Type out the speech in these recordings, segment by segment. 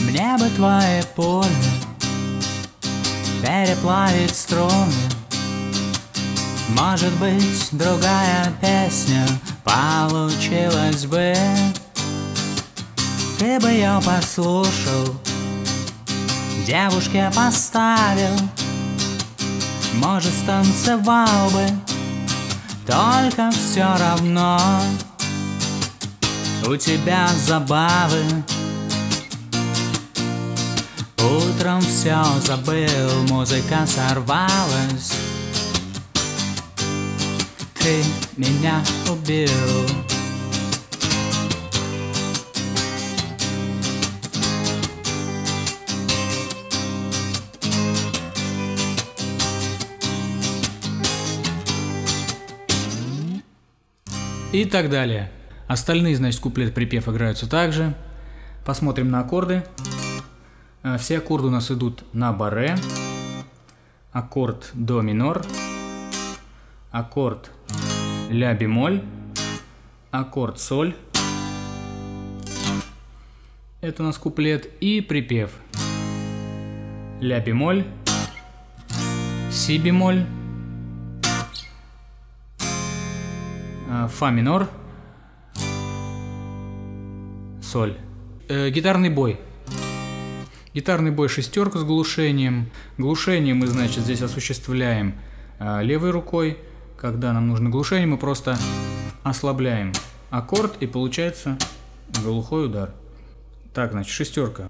Мне бы твои пули переплавить струны. Может быть, другая песня получилась бы. Ты бы ее послушал, девушке поставил, может, станцевал бы, только все равно у тебя забавы. Утром все забыл, музыка сорвалась. Ты меня убил. И так далее. Остальные, значит, куплет-припев играются также. Посмотрим на аккорды. Все аккорды у нас идут на баре. Аккорд до минор. Аккорд ля бемоль. Аккорд соль. Это у нас куплет и припев. Ля бемоль. Си бемоль. Фа минор. Соль. Гитарный бой. Гитарный бой шестерка с глушением. Глушение мы, значит, здесь осуществляем левой рукой. Когда нам нужно глушение, мы просто ослабляем аккорд, и получается глухой удар. Так, значит, шестерка.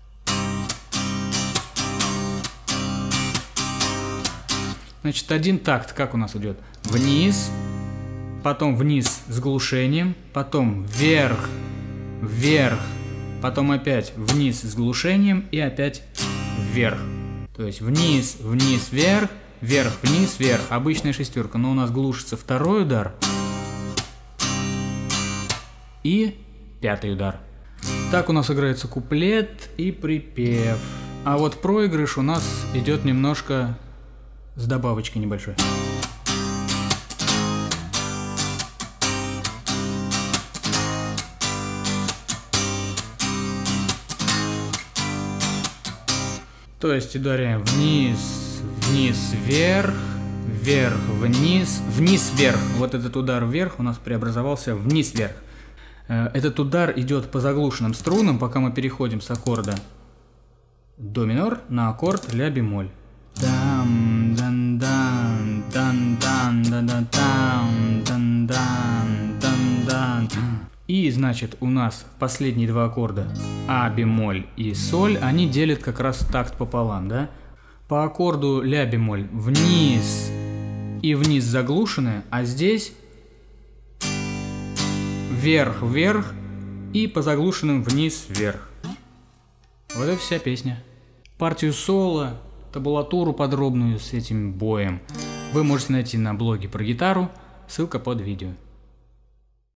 Значит, один такт, как у нас идет? Вниз, потом вниз с глушением, потом вверх, вверх, потом опять вниз с глушением и опять вверх. То есть вниз, вниз, вверх, вверх, вниз, вверх. Обычная шестерка, но у нас глушится второй удар и пятый удар. Так у нас играется куплет и припев. А вот проигрыш у нас идет немножко с добавочкой небольшой. То есть ударяем вниз, вниз, вверх, вверх, вниз, вниз, вверх. Вот этот удар вверх у нас преобразовался вниз, вверх. Этот удар идет по заглушенным струнам, пока мы переходим с аккорда до минор на аккорд ля бемоль. Там, дан, дан, дан, дан, дан, дан, дан, дан, дан, дан. И, значит, у нас последние два аккорда А бемоль и соль, они делят как раз такт пополам, да? По аккорду ля бемоль вниз и вниз заглушены, а здесь вверх, вверх и по заглушенным вниз, вверх. Вот это вся песня. Партию соло, табулатуру подробную с этим боем вы можете найти на блоге про гитару, ссылка под видео.